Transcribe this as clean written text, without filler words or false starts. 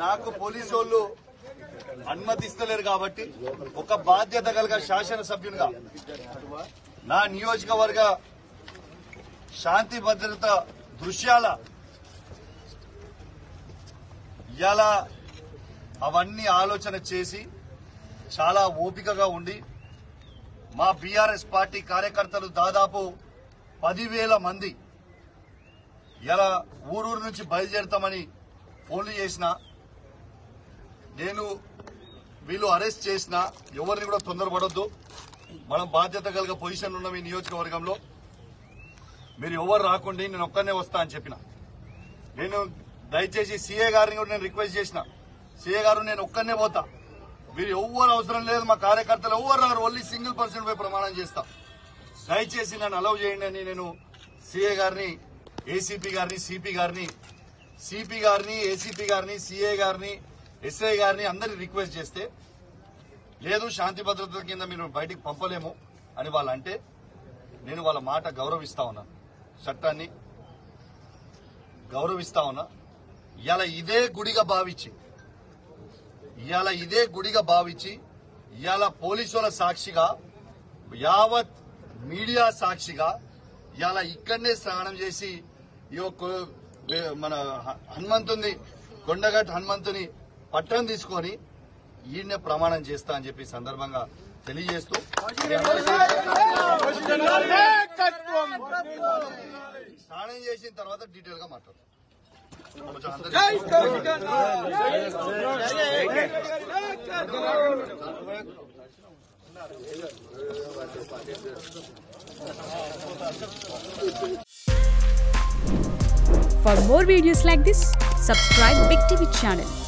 నాకు పోలీసు వాళ్ళు అనుమతిస్తలేరు కాబట్టి ఒక బాధ్యత కలిగిన శాసనసభ్యునిగా నా నియోజకవర్గ శాంతి భద్రత దృశ్యాల ఇలా అవన్నీ ఆలోచన చేసి చాలా ఓపికగా ఉండి మా బీఆర్ఎస్ పార్టీ కార్యకర్తలు దాదాపు 10,000 మంది ఇలా ఊరూరు నుంచి బయలుదేరుతామని ఫోన్లు చేసినా నేను వీళ్ళు అరెస్ట్ చేసినా ఎవరిని కూడా తొందరపడొద్దు. మనం బాధ్యత కలిగే పొజిషన్ ఉన్నాం ఈ నియోజకవర్గంలో. మీరు ఎవరు రాకండి, నేను ఒక్కనే వస్తా అని చెప్పిన. నేను దయచేసి సీఏ గారిని కూడా నేను రిక్వెస్ట్ చేసిన, సీఏ గారు నేను ఒక్కనే పోతా, మీరు ఎవ్వరు అవసరం లేదు, మా కార్యకర్తలు ఎవ్వరు రారు, ఓన్లీ సింగిల్ పర్సన్ పై ప్రమాణం చేస్తా, దయచేసి నన్ను అలౌ చేయండి అని నేను సీఏ గారిని, ఏసీపీ గారిని, సిపి గారిని, ఏసీపీ గారిని, సీఏ గారిని, ఎస్ఐ గారిని అందరినీ రిక్వెస్ట్ చేస్తే లేదు శాంతి భద్రతల కింద మీరు బయటికి పంపలేము అని వాళ్ళు అంటే నేను వాళ్ళ మాట గౌరవిస్తా ఉన్నా, చట్టాన్ని గౌరవిస్తా ఉన్నా. ఇవాళ ఇదే గుడిగా భావించి ఇవాళ పోలీసుల సాక్షిగా యావత్ మీడియా సాక్షిగా ఇవాళ ఇక్కడనే స్నానం చేసి మన హనుమంతుని కొండగట్టు హనుమంతుని పట్టం తీసుకొని ఈయన్నే ప్రమాణం చేస్తా అని చెప్పి సందర్భంగా తెలియజేస్తూ స్నానం చేసిన తర్వాత డీటెయిల్ గా మాట్లాడతాం. For more videos like this, subscribe Big TV channel.